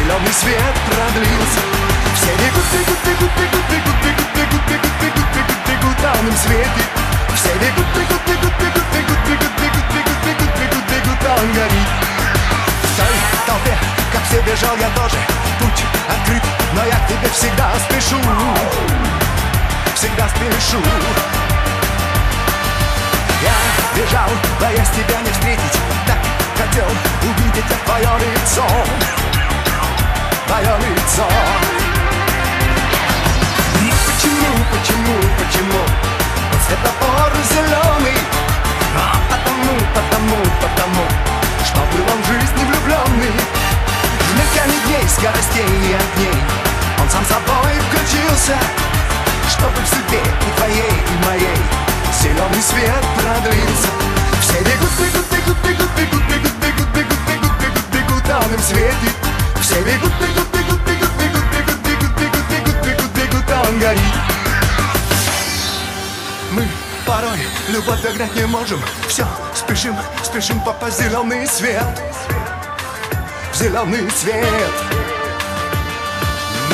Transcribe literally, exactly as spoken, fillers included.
зеленый свет продлился. Все бегут, бегут, бегут, бегут, бегут, бегут, бегут, бегут, бегут, бегут, бегут, а он им светит. Все бегут, бегут, бегут, бегут, бегут, бегут, бегут, бегут, бегут, бегут, бегут, а он горит. В той толпе, как все бежал я тоже, путь открыт, но я к тебе всегда спешу, всегда спешу. Я бежал, боясь тебя не встретить, так хотел увидеть я твое лицо, твое лицо. Ну почему, почему, почему светофор зеленый? А потому, потому, потому, что был он в жизни влюбленный. В мелькании дней, скоростей и огней он сам собой включился, чтобы в судьбе и твоей, и моей зеленый свет продлился. Все бегут, бегут, бегут, бегут, бегут, бегут, бегут, бегут, бегут, бегут, бегут, а он им светит. Все бегут, бегут, бегут, бегут, бегут, бегут, бегут, бегут, бегут, бегут, бегут, а он горит. Мы порой любовь догнать не можем. Все, спешим, спешим попасть в зеленый свет, в зеленый свет.